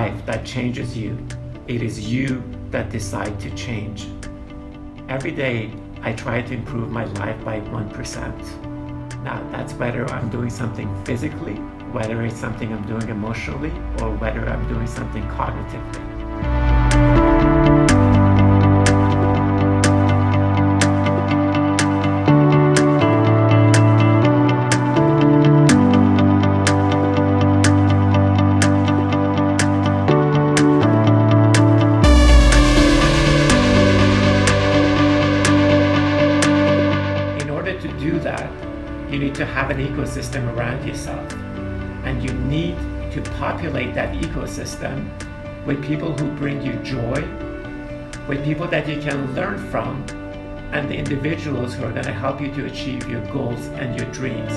life that changes you. It is you that decide to change. Every day, I try to improve my life by 1%. Now, that's whether I'm doing something physically, whether it's something I'm doing emotionally, or whether I'm doing something cognitively. You need to have an ecosystem around yourself, and you need to populate that ecosystem with people who bring you joy, with people that you can learn from, and the individuals who are going to help you to achieve your goals and your dreams.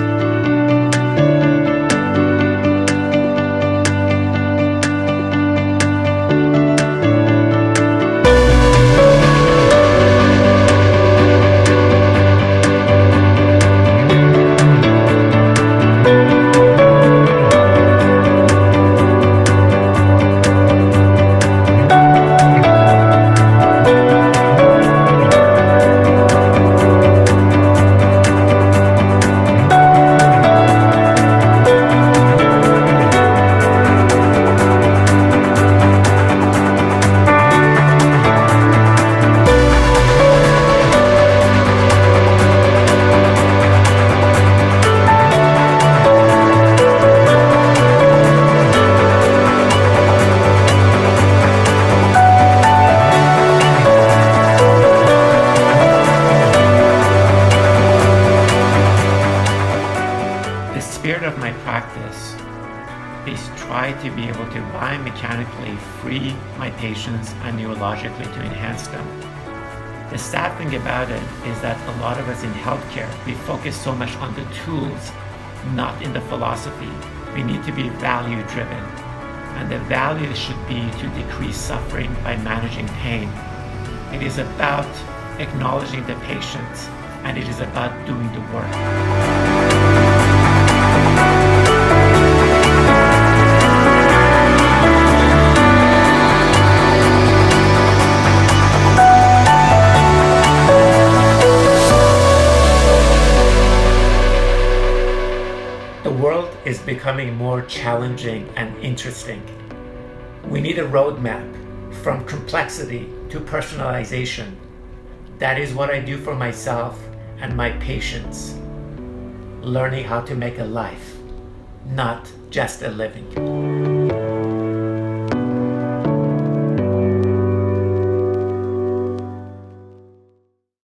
The spirit of my practice is try to be able to biomechanically free my patients and neurologically to enhance them. The sad thing about it is that a lot of us in healthcare, we focus so much on the tools, not in the philosophy. We need to be value driven, and the value should be to decrease suffering by managing pain. It is about acknowledging the patients, and it is about doing the work. The world is becoming more challenging and interesting. We need a roadmap from complexity to personalization. That is what I do for myself and my patients. Learning how to make a life, not just a living.